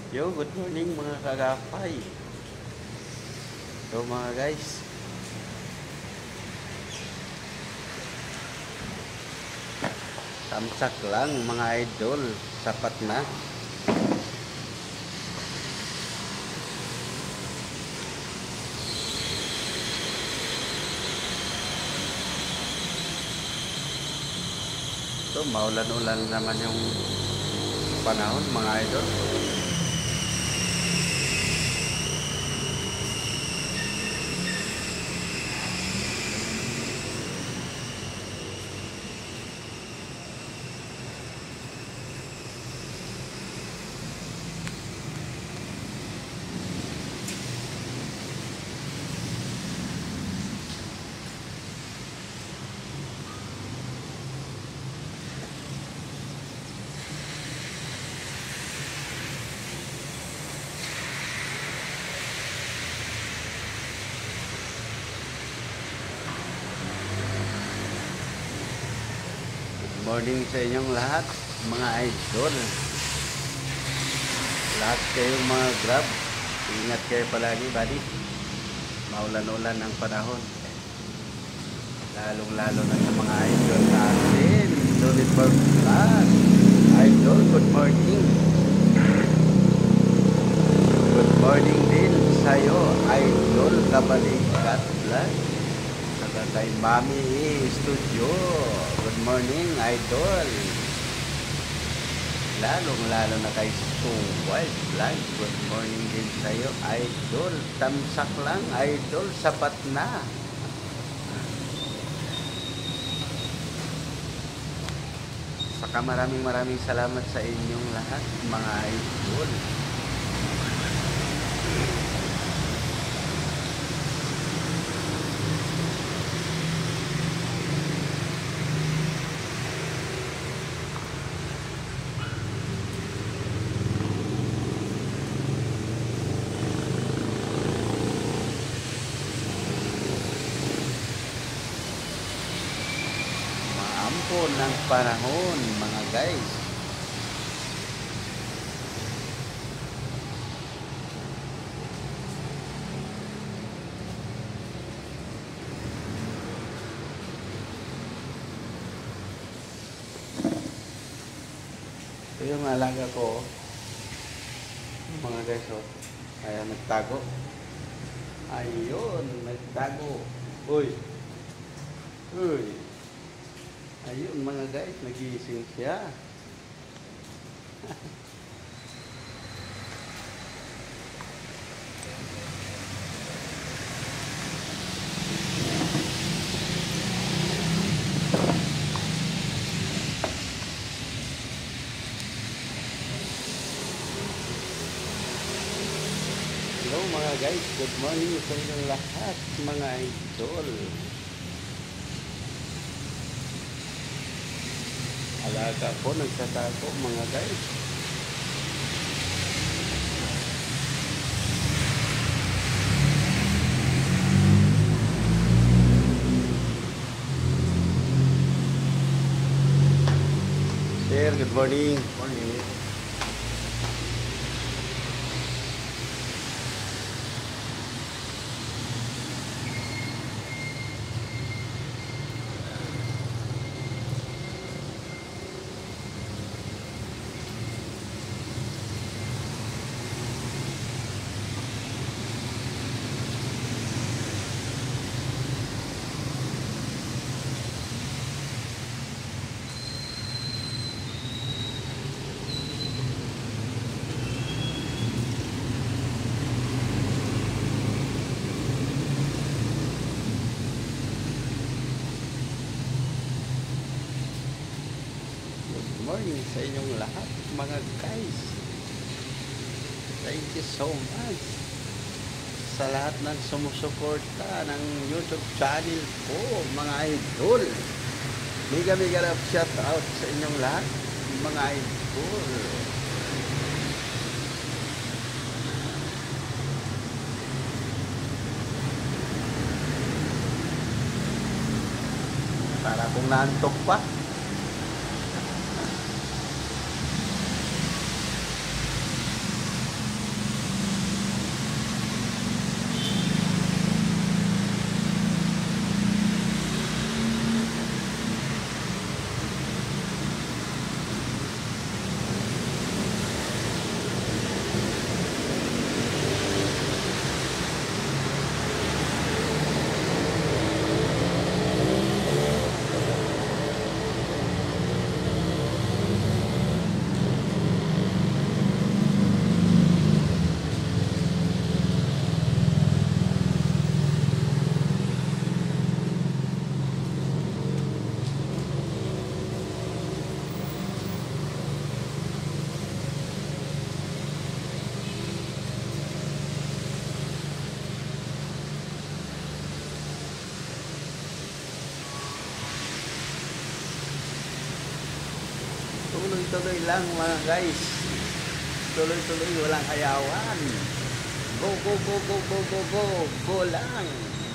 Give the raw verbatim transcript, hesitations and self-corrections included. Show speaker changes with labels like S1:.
S1: Yo, good morning mga kagapay. So mga guys, tamsak lang mga idol, sapat na. So maulan-ulan naman yung panahon mga idol. Morning sa inyong lahat mga idol, lahat kayong mga grab, ingat kayo palagi buddy. Maulan-ulan ang panahon, lalong lalo na sa mga idol natin. Solid Bar Vlog idol, good morning. Good morning din sa'yo idol Kabalikat Vlog, saka kay Mami Studio. Good morning idol, lalong lalo na kay Suwal Vlog. Good morning din sa'yo idol, tamsak lang idol, sapat na. Saka maraming maraming salamat sa inyong lahat mga idol. Maampon ng panahon mga guys. Ito yung alaga ko, mga guys, oh. Kaya nagtago. Ayun, nagtago. Uy. Uy. Ayun mga guys, nagising siya. Hello mga guys, good morning sa inyong lahat mga idol. Alaga ko nagtatago mga guys. Sir, good morning. Morning. Morning sa inyong lahat mga guys. Thank you so much sa lahat ng sumusuporta ng YouTube channel ko mga idol. Mega mega love shout out sa inyong lahat mga idol. Para kung naantok pa, tuloy-tuloy lang mga guys. Tuloy-tuloy, walang hayawan. Go, go, go, go, go, go, go. Go lang.